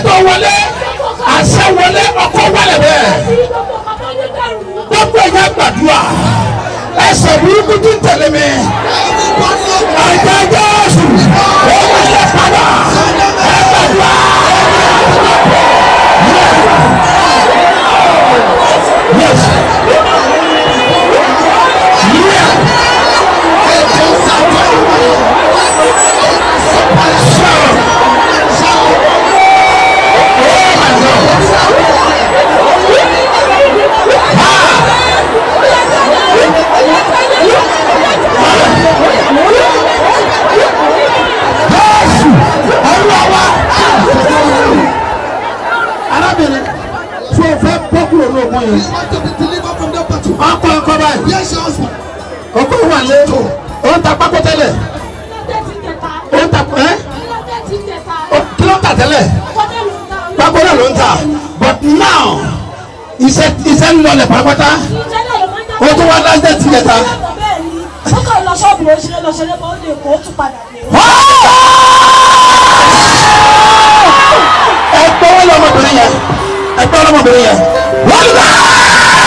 tó wọlé àṣẹ wọlé ọkọ wọlé bẹ́ẹ̀ gbogbo ẹ̀yà gbàdúrà ẹsẹ̀ burúkú tí ń tẹ̀lé mi àjẹ Jésù ó wọlé padà ẹ gbàdúrà. Yes. You want to be delivered from that battle. Yes, your husband. Ọkọ wà lé o ń ta pákó tẹ́lẹ̀ o ń ta kí ló ń tà tẹ́lẹ̀ pákó náà ló ń tà but now iṣẹ́ ń lọlẹ̀ pátápátá o tún wá lájẹ́ ti kẹta. Ẹgbẹ́ wọn lọmọbìnrin yẹn wọ́n lọ.